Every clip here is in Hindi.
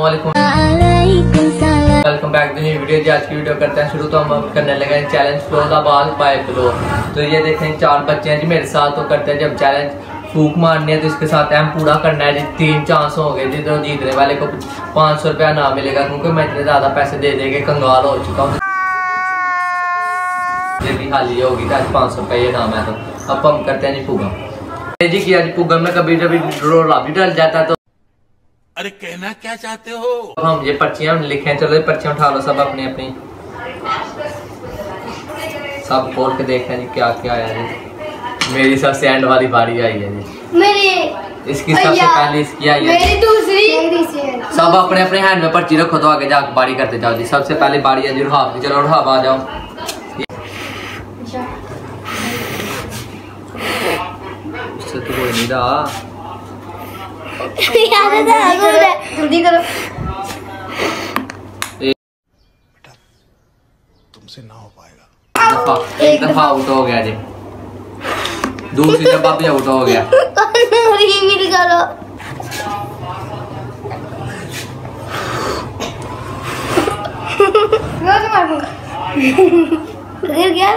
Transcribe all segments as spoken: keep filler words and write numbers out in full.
अस्सलामुअलैकुम, welcome back to new video. जी आज की वीडियो करते हैं शुरू। तो हम करने लगे चैलेंज फिरोजाबाद बाय फ्लोर। तो ये देखें चार बच्चे हैं जी मेरे साथ। तो करते हैं जब चैलेंज फूक मारनी है तो इसके साथ एम पूरा करना है जी। तीन चांस हो गए जी, तो जीतने वाले को पाँच सौ रुपया ना मिलेगा क्योंकि मैं इतने ज़्यादा पैसे दे दे के कंगाल हो चुका हूँ। ये भी खाली होगी आज पाँच सौ रुपया ये नाम है। तो अब हम करते हैं जी फूगा जी की। आज फूगा में कभी कभी रोला भी डल जाता है। तो अरे कहना क्या चाहते हो? हम ये पर्चियां लिखे हैं। चलो पर्चियां उठा लो सब अपनी अपनी, सब खोल के देखते हैं जी क्या क्या आया जी। मेरी सबसे एंड वाली बारी आई है जी। मेरी इसकी सबसे पहले इसकी आई है। मेरी दूसरी। सब अपने अपने हैंड में पर्ची रखो तो आगे जाकर बारी करते जाओ जी। सबसे पहले बारी है जी रुहाब की। चलो रुहाब आ जाओ। उससे तो कोई नहीं रहा। जल्दी करो। तुमसे ना हो पाएगा। दफा, एक दफा आउट हो गया जी। दूसरी दफा भी आउट हो गया। रिवील करो। गिर गया।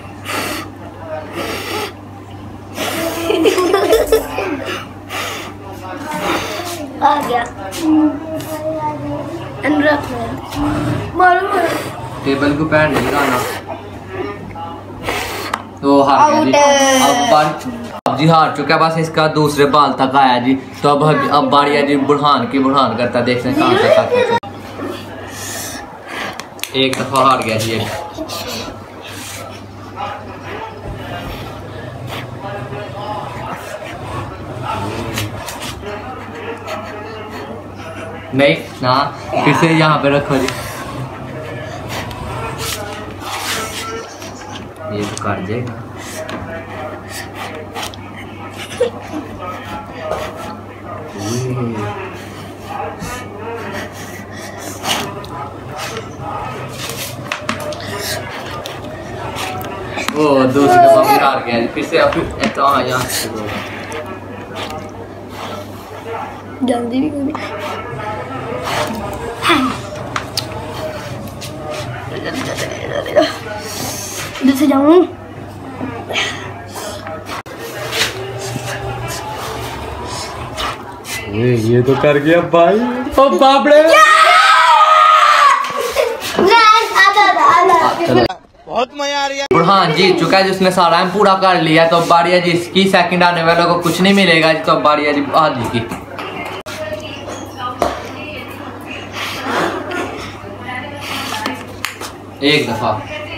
आ गया। मारो मारो। टेबल को पैर नहीं लगाना। तो हार गया जी। अब बार अब जी हार चुका है। बस इसका दूसरे बाल तक आया जी। तो अब अब बारी है जी बुढ़ान की। बुढ़ान करता देखते हैं कहाँ तक आता है। एक दफा हार गया जी। एक नहीं ना, फिर से यहाँ पे रखो जी। ये तो काट जाएगा। ओ दूसरी दफा भी हार गया। फिर से अब तो हाँ यहाँ से जल्दी भी कभी इधर से जाऊँ। ये ये तो कर गया भाई। ओ बाप रे। बहुत मजा आ रही है। बुढ़ान जीत चुका है जिसने सारा हम पूरा कर लिया। तो बारी है जी इसकी। सेकंड आने वालों को कुछ नहीं मिलेगा जी। तो बारी है जी आदि की। एक दफा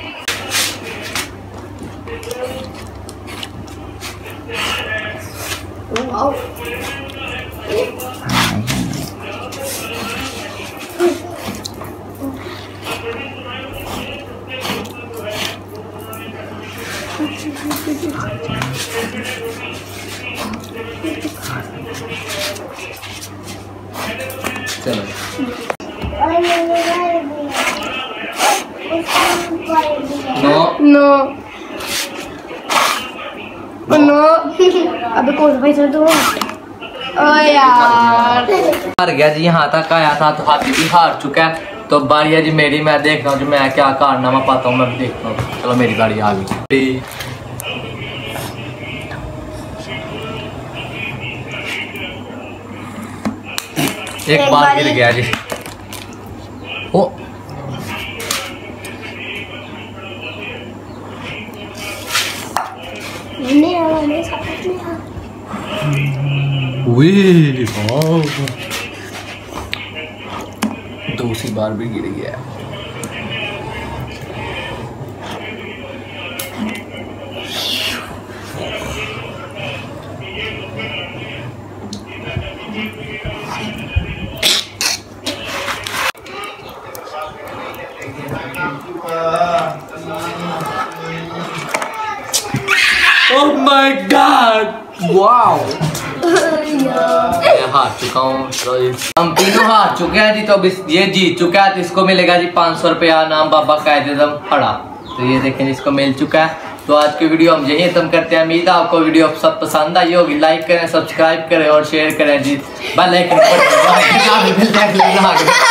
चलो नो नो नो। अबे कौन सा पैसा दो। ओ यार हार गया जी। यहाँ तक आया था तो हाथी भी हार चुका है। तो बारी है जी मेरी। मैं देख रहा हूँ जो मैं क्या कारनामा पाता हूँ। मैं देखता हूँ। चलो मेरी बारी आ गई। एक बार गिर गया जी। ओ नहीं आ रहा। मेरे साथ नहीं आ रहा। दूसरी बार भी गिर गया। Oh my God! Wow! मैं हार चुका हूँ। हम तीनों हार चुके हैं जी। तो अब ये जीत चुका है तो इसको मिलेगा जी पाँच सौ रुपया नाम बाबा कायदेदम फड़ा। तो ये देखें इसको मिल चुका है। तो आज की वीडियो हम यही खत्म करते हैं। उम्मीद है आपको वीडियो सब पसंद आई होगी। लाइक करें, सब्सक्राइब करें और शेयर करें जी। बेल आइकन आ गया।